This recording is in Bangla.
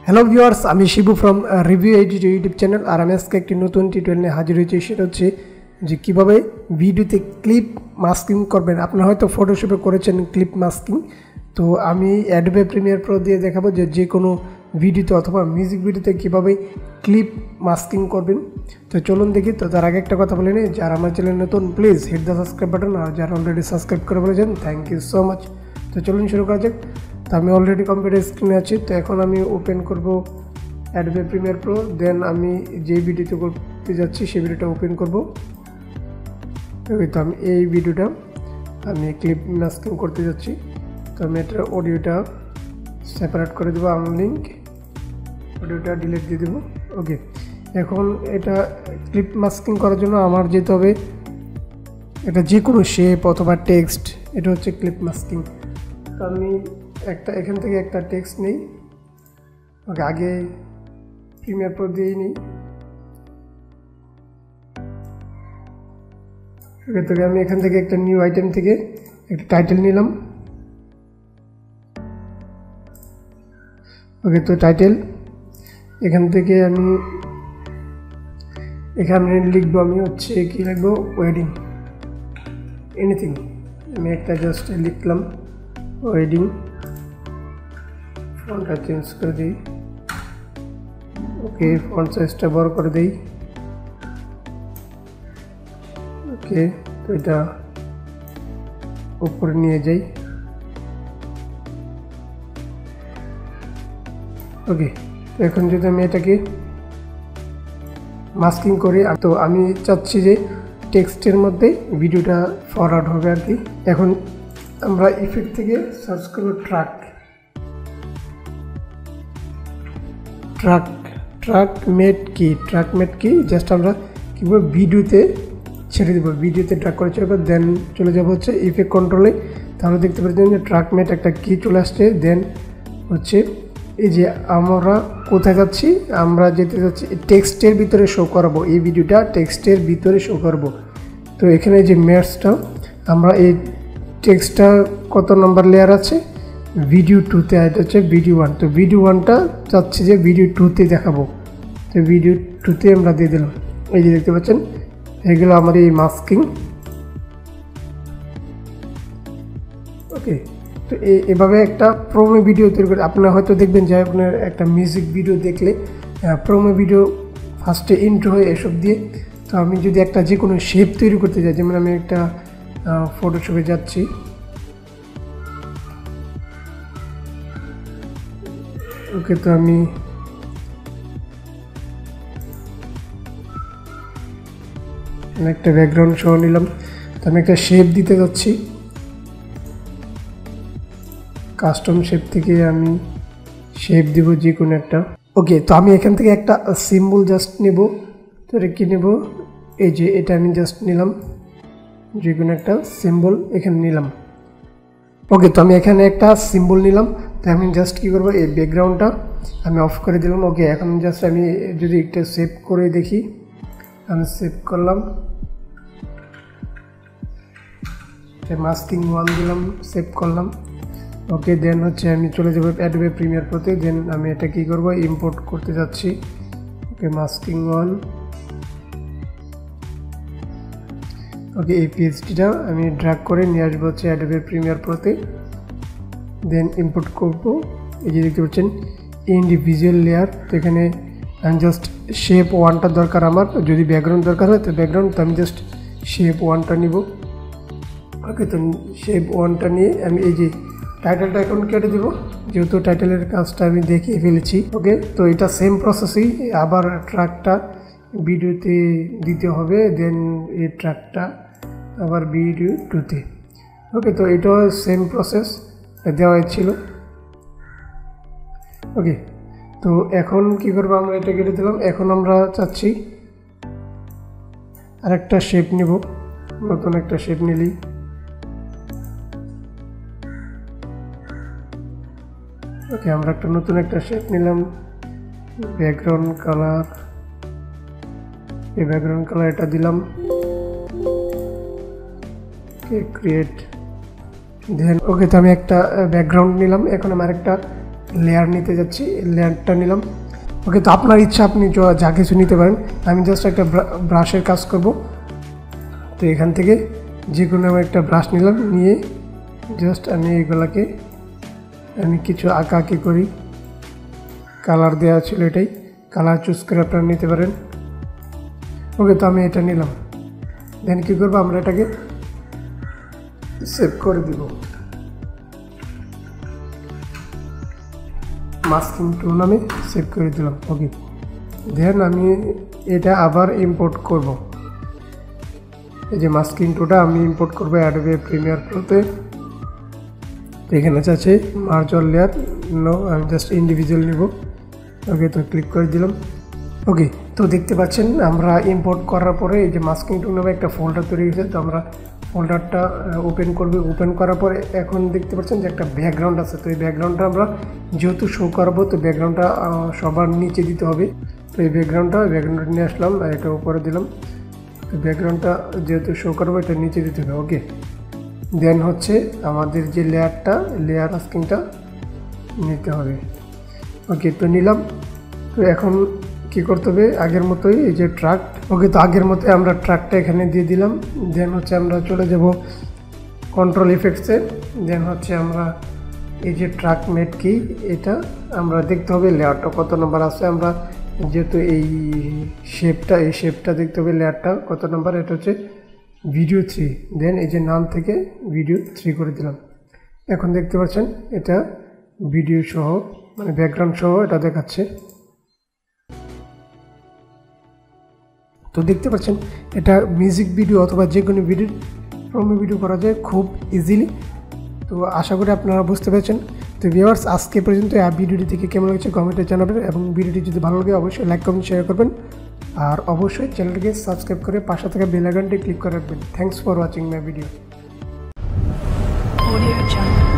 হ্যালো ভিউয়ার্স, আমি Shibu from review edit YouTube channel. আর আমি আজকে একটি নতুন টিউটোরিয়াল নিয়ে হাজির হয়েছি। সেটা হচ্ছে যে কীভাবে ভিডিওতে ক্লিপ মাস্কিং করবেন। আপনারা হয়তো ফটোশপে করেছেন ক্লিপ মাস্কিং, তো আমি অ্যাডোবে প্রিমিয়ার প্রো দিয়ে দেখাবো যে কোনো ভিডিওতে অথবা মিউজিক ভিডিওতে কীভাবে ক্লিপ মাস্কিং করবেন। তো চলুন দেখি। তো তার আগে একটা কথা বলে নিই, যারা আমার চ্যানেল নতুন please hit the subscribe button, আর যারা অলরেডি সাবস্ক্রাইব করে বলেছেন থ্যাংক ইউ সো মাচ। তো চলুন শুরু করা যাক। তো আমি অলরেডি কম্পিউটার স্ক্রিনে আছি। তো এখন আমি ওপেন করব অ্যাডোবে প্রিমিয়ার প্রো। দেন আমি যে ভিডিওতে করতে যাচ্ছি সেই ভিডিওটা ওপেন করব। তো আমি এই ভিডিওটা আমি ক্লিপ মাস্কিং করতে যাচ্ছি। তো আমি এটা অডিওটা সেপারেট করে দেবো, আনলিঙ্ক অডিওটা ডিলিট দিয়ে দেবো। ওকে, এখন এটা ক্লিপ মাস্কিং করার জন্য আমার যেতে হবে এটা যে কোনো শেপ অথবা টেক্সট। এটা হচ্ছে ক্লিপ মাস্কিং। তো আমি এখান থেকে একটা টেক্সট নিই। ওকে, আগে প্রিমিয়ার প্রো দিয়েই নিই। ওকে, তবে আমি এখান থেকে একটা নিউ আইটেম থেকে একটা টাইটেল নিলাম। ওকে, তো টাইটেল এখান থেকে আমি এখানে লিখবো, আমি হচ্ছে কি লিখবো, ওয়েডিং, এনিথিং। আমি একটা জাস্ট লিখলাম ওয়েডিং। ফন্টটা চেঞ্জ করে দিই। ওকে, ফন্ট সাইজটা বড় করে দিই। ওকে, তো এটা উপরে নিয়ে যাই। ওকে, তো এখন যদি আমি এটাকে মাস্কিং করি, তো আমি চাচ্ছি যে টেক্সটের মধ্যে ভিডিওটা ফরওয়ার্ড হবে আর কি। এখন আমরা ইফেক্ট থেকে সার্চ করব ট্র্যাক মেট কি জাস্ট আমরা কীভাবে ভিডিওতে ছেড়ে দেবো, ভিডিওতে ট্র্যাক করে ছেড়ে দেবো। দেন চলে যাবো হচ্ছে ইফেক্ট কন্ট্রোলে। তাহলে দেখতে পাচ্ছেন যে ট্র্যাক মেট একটা কি চলে আসছে। দেন হচ্ছে এই যে আমরা কোথায় যাচ্ছি, আমরা যেতে যাচ্ছি টেক্সটের ভিতরে শো করাবো, এই ভিডিওটা টেক্সটের ভিতরে শো করবো। তো এখানে যে ম্যাটসটা আমরা এই টেক্সটটা কত নম্বর লেয়ার আছে, ভিডিও 2তে, এটা হচ্ছে ভিডিও 1। তো ভিডিও 1টা চাচ্ছি যে ভিডিও 2তে দেখাবো। তো ভিডিও 2তে আমরা দিয়ে দিলাম। এই যে দেখতে পাচ্ছেন এগুলো আমার এই মাস্কিং। ওকে, তো এভাবে একটা প্রোমো ভিডিও তৈরি করে আপনারা হয়তো দেখবেন যে আপনার একটা মিউজিক ভিডিও দেখলে প্রোমো ভিডিও ফার্স্টে ইন্ট্রো হয়ে এসব দিয়ে। তো আমি যদি একটা যে কোনো শেপ তৈরি করতে চাই, যেমন আমি একটা ফটোশপে যাচ্ছি। ওকে, তো আমি একটা ব্যাকগ্রাউন্ড সহ নিলাম। তো আমি একটা শেপ দিতে যাচ্ছি, কাস্টম শেপ থেকে আমি শেপ দিব যে কোনো একটা। ওকে, তো আমি এখান থেকে একটা সিম্বল জাস্ট নেব। তো এটা কী নেব, এই যে এটা আমি জাস্ট নিলাম, যে কোনো একটা সিম্বল এখানে নিলাম। ওকে, তো আমি এখানে একটা সিম্বল নিলাম। তো আমি জাস্ট কী করবো, এই ব্যাকগ্রাউন্ডটা আমি অফ করে দিলাম। ওকে, এখন জাস্ট আমি যদি একটা সেভ করে দেখি, আমি সেভ করলাম, মাস্কিং 1 দিলাম, সেভ করলাম। ওকে, দেন হচ্ছে আমি চলে যাবো অ্যাডোবে প্রিমিয়ার প্রোতে। দেন আমি এটা কী করবো, ইম্পোর্ট করতে যাচ্ছি। ওকে, মাস্কিং 1। ওকে, এই পিএইচডিটা আমি ড্র্যাগ করে নিয়ে আসবো হচ্ছে অ্যাডোবে প্রিমিয়ার প্রোতে। দেন ইম্পোর্ট করবো। এই যে দেখতে পাচ্ছেন ইন্ডিভিজুয়াল লেয়ার। তো এখানে আমি জাস্ট শেপ 1টা দরকার আমার, যদি ব্যাকগ্রাউন্ড দরকার হয় তো ব্যাকগ্রাউন্ড, তো আমি জাস্ট শেপ 1টা নিব। ওকে, তো শেপ 1টা নিয়ে আমি এই যে টাইটেলটা এখন কেটে দেবো, যেহেতু টাইটেলের কাজটা আমি দেখিয়ে ফেলেছি। ওকে, তো এটা সেম প্রসেসেই আবার ট্র্যাকটা ভিডিওতে দিতে হবে। দেন এই ট্র্যাকটা আবার ভিডিও 2তে। ওকে, তো এটাও সেম প্রসেস দেওয়া ছিল। ওকে, তো এখন কী করবো, আমরা এটা কেটে দিলাম। এখন আমরা চাচ্ছি আরেকটা শেপ নেব, নতুন একটা শেপ নিলেই। ওকে, আমরা একটা নতুন একটা শেপ নিলাম, ব্যাকগ্রাউন্ড কালার, এই ব্যাকগ্রাউন্ড কালার এটা দিলাম। ওকে, ক্রিয়েট। দেন ওকে, তো আমি একটা ব্যাকগ্রাউন্ড নিলাম। এখন আমার একটা লেয়ার নিতে যাচ্ছি, লেয়ারটা নিলাম। ওকে, তো আপনার ইচ্ছা আপনি যা কিছু নিতে পারেন। আমি জাস্ট একটা ব্রাশের কাজ করব। তো এখান থেকে যে কোনো আমি একটা ব্রাশ নিলাম, নিয়ে জাস্ট আমি এগুলাকে আমি কিছু আঁকাআঁকি করি। কালার দেওয়া ছিল, এটাই কালার চুজ করে আপনারা নিতে পারেন। ওকে, তো আমি এটা নিলাম। দেন কী করবো, আমরা এটাকে সেভ করে দিব। মাস্কিং টুল নামে সেভ করে দিলাম। ওকে, দেন আমি এটা আবার ইম্পোর্ট করব। এই যে মাস্কিং টুলটা আমি ইম্পোর্ট করবো অ্যাডোবে প্রিমিয়ার প্রোতে। এখানে আছে মার্জ অল লেয়ার, নো, আমি জাস্ট ইন্ডিভিজুয়াল নিব। ওকে, তো ক্লিক করে দিলাম। ওকে, তো দেখতে পাচ্ছেন আমরা ইম্পোর্ট করার পরে এই যে মাস্কিং টুল নামে একটা ফোল্ডার তৈরি হয়েছে। তো আমরা ফোল্ডারটা ওপেন করব। ওপেন করার পরে এখন দেখতে পাচ্ছেন যে একটা ব্যাকগ্রাউন্ড আছে। তো এই ব্যাকগ্রাউন্ডটা আমরা যেহেতু শো করাবো, তো ব্যাকগ্রাউন্ডটা সবার নিচে দিতে হবে। তো এই ব্যাকগ্রাউন্ডটা নিয়ে আসলাম, এটা উপরে দিলাম। তো ব্যাকগ্রাউন্ডটা যেহেতু শো করবো, এটা নিচে দিতে হবে। ওকে, দেন হচ্ছে আমাদের যে লেয়ার মাস্কিংটা নিতে হবে। ওকে, তো নিলাম। তো এখন কি করতে হবে, আগের মতোই এই যে ট্রাক। ওকে, তো আগের মতোই আমরা ট্রাকটা এখানে দিয়ে দিলাম। দেন হচ্ছে আমরা চলে যাব কন্ট্রোল ইফেক্টসে। দেন হচ্ছে আমরা এই যে ট্রাক মেট কি, এটা আমরা দেখতে হবে লেয়ারটা কত নম্বর আছে। আমরা যেহেতু এই শেপটা দেখতে হবে লেয়ারটা কত নম্বর। এটা হচ্ছে ভিডিও 3। দেন এই যে নাম থেকে ভিডিও 3 করে দিলাম। এখন দেখতে পাচ্ছেন এটা ভিডিও সহ, মানে ব্যাকগ্রাউন্ড সহ এটা দেখাচ্ছে। তো দেখতে পাচ্ছেন এটা মিউজিক ভিডিও অথবা যে কোনো প্রোমো ভিডিও করা যায় খুব ইজিলি। তো আশা করি আপনারা বুঝতে পেরেছেন। তো ভিউয়ার্স, আজকে পর্যন্ত এই ভিডিওটি থেকে কেমন লাগছে কমেন্টে জানাবেন, এবং ভিডিওটি যদি ভালো লাগে অবশ্যই লাইক কমেন্ট শেয়ার করবেন, আর অবশ্যই চ্যানেলটিকে সাবস্ক্রাইব করে পাশে থাকা বেল আইকনটি ক্লিক করে রাখবেন। Thanks for watching my video.